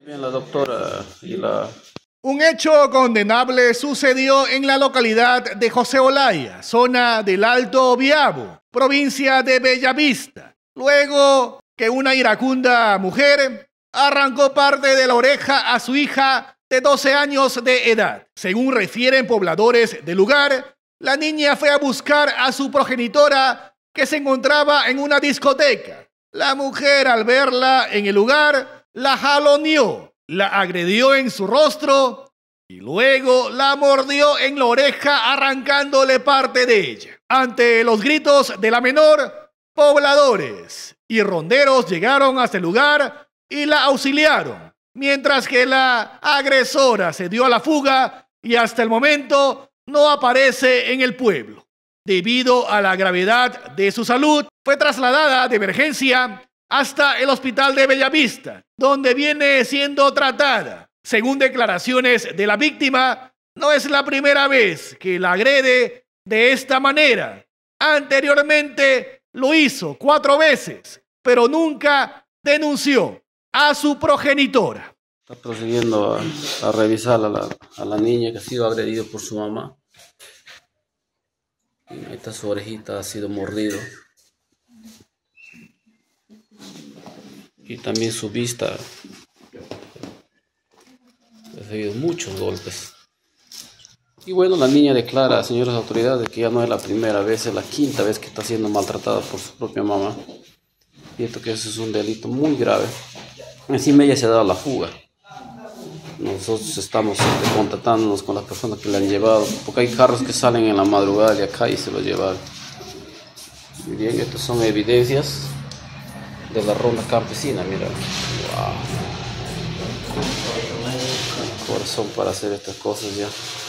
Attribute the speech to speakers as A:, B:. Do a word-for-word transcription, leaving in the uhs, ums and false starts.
A: Bien, la doctora y la...
B: Un hecho condenable sucedió en la localidad de José Olaya, zona del Alto Biabo, provincia de Bellavista, luego que una iracunda mujer arrancó parte de la oreja a su hija de doce años de edad. Según refieren pobladores del lugar, la niña fue a buscar a su progenitora que se encontraba en una discoteca. La mujer, al verla en el lugar, la jaloneó, la agredió en su rostro y luego la mordió en la oreja arrancándole parte de ella. Ante los gritos de la menor, pobladores y ronderos llegaron hasta el lugar y la auxiliaron, mientras que la agresora se dio a la fuga y hasta el momento no aparece en el pueblo. Debido a la gravedad de su salud, fue trasladada de emergencia hasta el hospital de Bellavista, donde viene siendo tratada. Según declaraciones de la víctima, no es la primera vez que la agrede de esta manera. Anteriormente lo hizo cuatro veces, pero nunca denunció a su progenitora.
A: Está procediendo a, a revisar a la, a la niña que ha sido agredida por su mamá. Ahí está su orejita, ha sido mordido. Y también su vista. Ha recibido muchos golpes. Y bueno, la niña declara a señoras autoridades que ya no es la primera vez, es la quinta vez que está siendo maltratada por su propia mamá. Y esto que eso es un delito muy grave. Encima ella se ha dado la fuga. Nosotros estamos este, contactándonos con las personas que le han llevado, porque hay carros que salen en la madrugada de acá y se lo llevan. Y bien, estas son evidencias de la ronda campesina, mira. Wow. Corazón para hacer estas cosas ya.